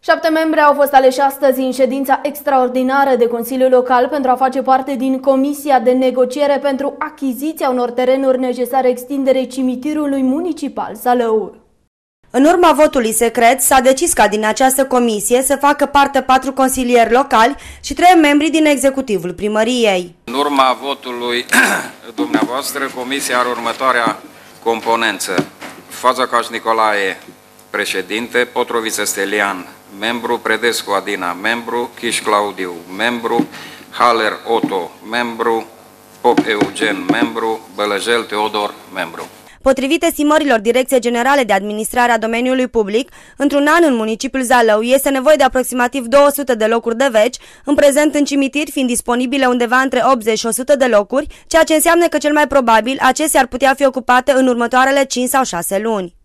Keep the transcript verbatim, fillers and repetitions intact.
Șapte membri au fost aleși astăzi în ședința extraordinară de Consiliul Local pentru a face parte din Comisia de Negociere pentru achiziția unor terenuri necesare extinderei cimitirului municipal Zalău. În urma votului secret s-a decis ca din această comisie să facă parte patru consilieri locali și trei membri din executivul primăriei. În urma votului dumneavoastră, comisia are următoarea componență: Fazakas Nicolae, președinte; Potroviță Stelian, membru; Predescu Adina, membru; Chiș Claudiu, membru; Haller Otto, membru; Pop Eugen, membru; Bălăjel Teodor, membru. Potrivit estimărilor Direcției Generale de Administrare a Domeniului Public, într-un an în municipiul Zalău este nevoie de aproximativ două sute de locuri de veci, în prezent în cimitir fiind disponibile undeva între optzeci și o sută de locuri, ceea ce înseamnă că cel mai probabil acestea ar putea fi ocupate în următoarele cinci sau șase luni.